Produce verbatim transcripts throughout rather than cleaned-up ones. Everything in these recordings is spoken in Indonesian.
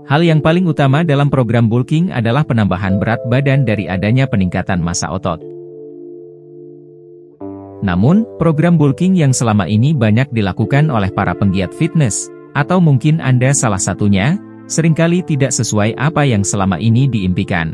Hal yang paling utama dalam program bulking adalah penambahan berat badan dari adanya peningkatan massa otot. Namun, program bulking yang selama ini banyak dilakukan oleh para penggiat fitness, atau mungkin Anda salah satunya, seringkali tidak sesuai apa yang selama ini diimpikan.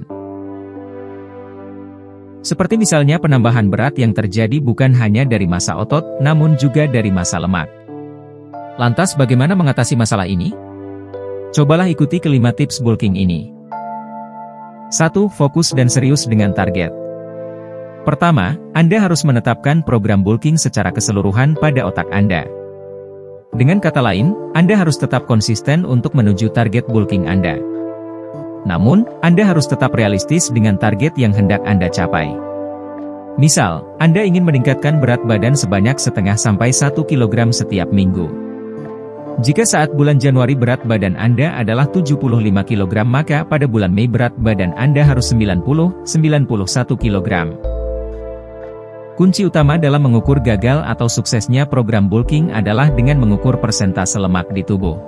Seperti misalnya penambahan berat yang terjadi bukan hanya dari massa otot, namun juga dari massa lemak. Lantas bagaimana mengatasi masalah ini? Cobalah ikuti kelima tips bulking ini. satu. Fokus dan serius dengan target. Pertama, Anda harus menetapkan program bulking secara keseluruhan pada otak Anda. Dengan kata lain, Anda harus tetap konsisten untuk menuju target bulking Anda. Namun, Anda harus tetap realistis dengan target yang hendak Anda capai. Misal, Anda ingin meningkatkan berat badan sebanyak setengah sampai satu kilogram setiap minggu. Jika saat bulan Januari berat badan Anda adalah tujuh puluh lima kilogram, maka pada bulan Mei berat badan Anda harus sembilan puluh sampai sembilan puluh satu kilogram. Kunci utama dalam mengukur gagal atau suksesnya program bulking adalah dengan mengukur persentase lemak di tubuh.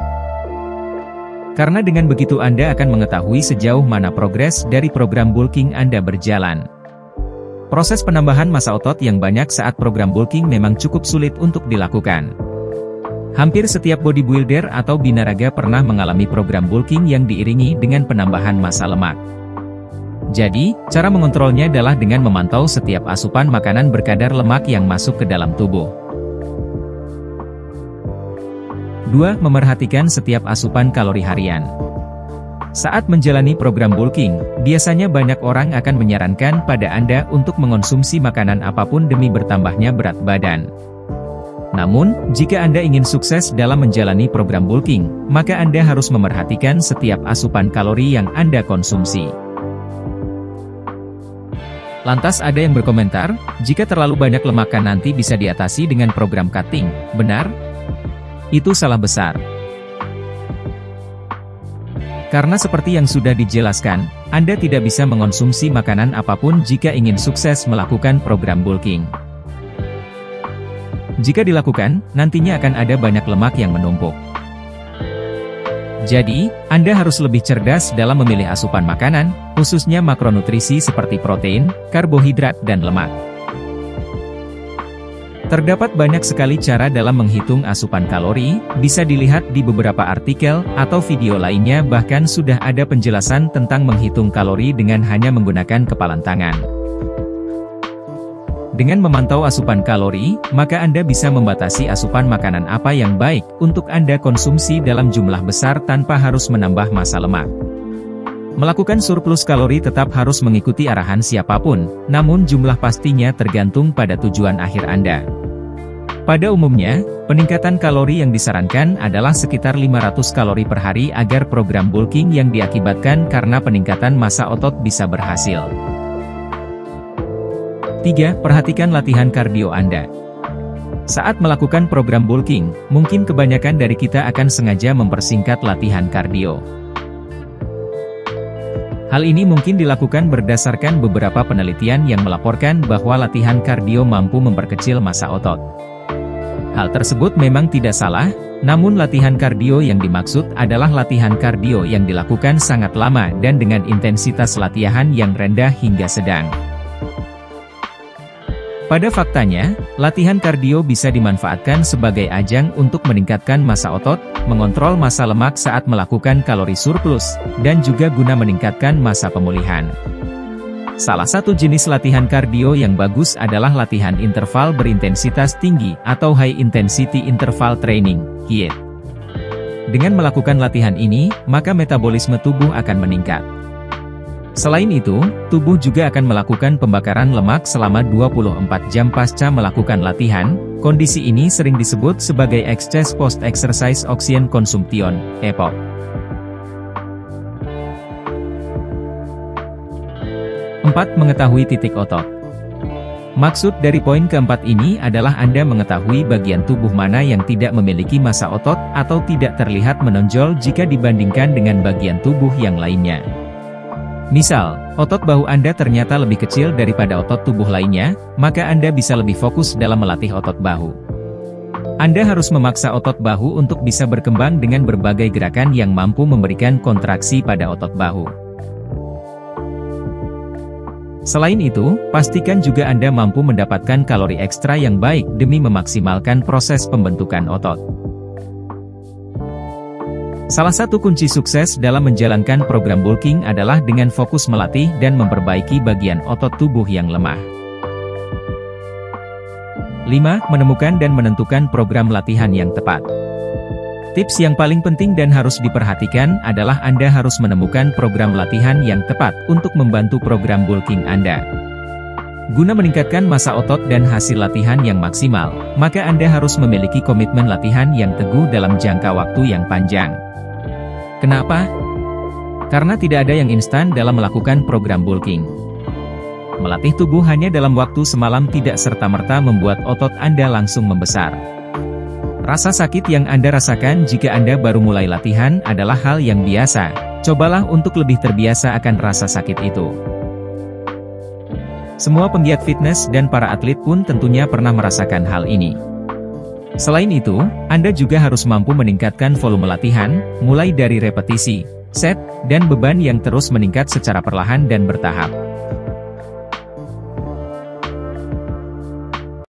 Karena dengan begitu Anda akan mengetahui sejauh mana progres dari program bulking Anda berjalan. Proses penambahan massa otot yang banyak saat program bulking memang cukup sulit untuk dilakukan. Hampir setiap bodybuilder atau binaraga pernah mengalami program bulking yang diiringi dengan penambahan massa lemak. Jadi, cara mengontrolnya adalah dengan memantau setiap asupan makanan berkadar lemak yang masuk ke dalam tubuh. dua. Memerhatikan setiap asupan kalori harian. Saat menjalani program bulking, biasanya banyak orang akan menyarankan pada Anda untuk mengonsumsi makanan apapun demi bertambahnya berat badan. Namun, jika Anda ingin sukses dalam menjalani program bulking, maka Anda harus memerhatikan setiap asupan kalori yang Anda konsumsi. Lantas ada yang berkomentar, jika terlalu banyak lemak kan nanti bisa diatasi dengan program cutting, benar? Itu salah besar. Karena seperti yang sudah dijelaskan, Anda tidak bisa mengonsumsi makanan apapun jika ingin sukses melakukan program bulking. Jika dilakukan, nantinya akan ada banyak lemak yang menumpuk. Jadi, Anda harus lebih cerdas dalam memilih asupan makanan, khususnya makronutrisi seperti protein, karbohidrat, dan lemak. Terdapat banyak sekali cara dalam menghitung asupan kalori, bisa dilihat di beberapa artikel atau video lainnya, bahkan sudah ada penjelasan tentang menghitung kalori dengan hanya menggunakan kepalan tangan. Dengan memantau asupan kalori, maka Anda bisa membatasi asupan makanan apa yang baik untuk Anda konsumsi dalam jumlah besar tanpa harus menambah massa lemak. Melakukan surplus kalori tetap harus mengikuti arahan siapapun, namun jumlah pastinya tergantung pada tujuan akhir Anda. Pada umumnya, peningkatan kalori yang disarankan adalah sekitar lima ratus kalori per hari agar program bulking yang diakibatkan karena peningkatan massa otot bisa berhasil. tiga. Perhatikan latihan kardio Anda. Saat melakukan program bulking, mungkin kebanyakan dari kita akan sengaja mempersingkat latihan kardio. Hal ini mungkin dilakukan berdasarkan beberapa penelitian yang melaporkan bahwa latihan kardio mampu memperkecil massa otot. Hal tersebut memang tidak salah, namun latihan kardio yang dimaksud adalah latihan kardio yang dilakukan sangat lama dan dengan intensitas latihan yang rendah hingga sedang. Pada faktanya, latihan kardio bisa dimanfaatkan sebagai ajang untuk meningkatkan massa otot, mengontrol massa lemak saat melakukan kalori surplus, dan juga guna meningkatkan massa pemulihan. Salah satu jenis latihan kardio yang bagus adalah latihan interval berintensitas tinggi atau High Intensity Interval Training, H I I T. Dengan melakukan latihan ini, maka metabolisme tubuh akan meningkat. Selain itu, tubuh juga akan melakukan pembakaran lemak selama dua puluh empat jam pasca melakukan latihan. Kondisi ini sering disebut sebagai Excess Post-Exercise Oxygen Consumption, E P O C. empat. Mengetahui titik otot. Maksud dari poin keempat ini adalah Anda mengetahui bagian tubuh mana yang tidak memiliki massa otot atau tidak terlihat menonjol jika dibandingkan dengan bagian tubuh yang lainnya. Misal, otot bahu Anda ternyata lebih kecil daripada otot tubuh lainnya, maka Anda bisa lebih fokus dalam melatih otot bahu. Anda harus memaksa otot bahu untuk bisa berkembang dengan berbagai gerakan yang mampu memberikan kontraksi pada otot bahu. Selain itu, pastikan juga Anda mampu mendapatkan kalori ekstra yang baik demi memaksimalkan proses pembentukan otot. Salah satu kunci sukses dalam menjalankan program bulking adalah dengan fokus melatih dan memperbaiki bagian otot tubuh yang lemah. lima. Menemukan dan menentukan program latihan yang tepat. Tips yang paling penting dan harus diperhatikan adalah Anda harus menemukan program latihan yang tepat untuk membantu program bulking Anda. Guna meningkatkan massa otot dan hasil latihan yang maksimal, maka Anda harus memiliki komitmen latihan yang teguh dalam jangka waktu yang panjang. Kenapa? Karena tidak ada yang instan dalam melakukan program bulking. Melatih tubuh hanya dalam waktu semalam tidak serta-merta membuat otot Anda langsung membesar. Rasa sakit yang Anda rasakan jika Anda baru mulai latihan adalah hal yang biasa. Cobalah untuk lebih terbiasa akan rasa sakit itu. Semua penggiat fitness dan para atlet pun tentunya pernah merasakan hal ini. Selain itu, Anda juga harus mampu meningkatkan volume latihan, mulai dari repetisi, set, dan beban yang terus meningkat secara perlahan dan bertahap.